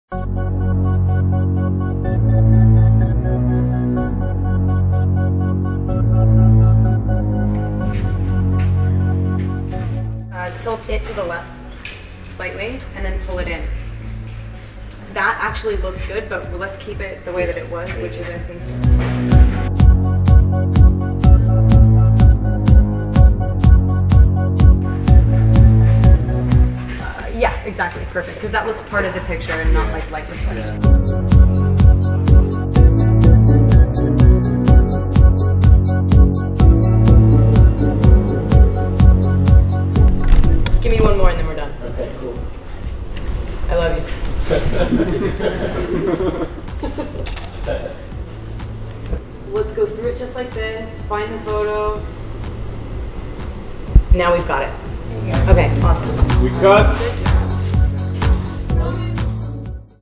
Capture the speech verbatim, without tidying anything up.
Uh, tilt it to the left slightly and then pull it in. That actually looks good, but let's keep it the way that it was, which is I think uh, yeah, exactly, perfect, because that looks part of the picture and not like light reflection. Give me one more and then we're done. Okay, cool. I love you. Let's go through it just like this, find the photo. Now we've got it. Okay, awesome. We got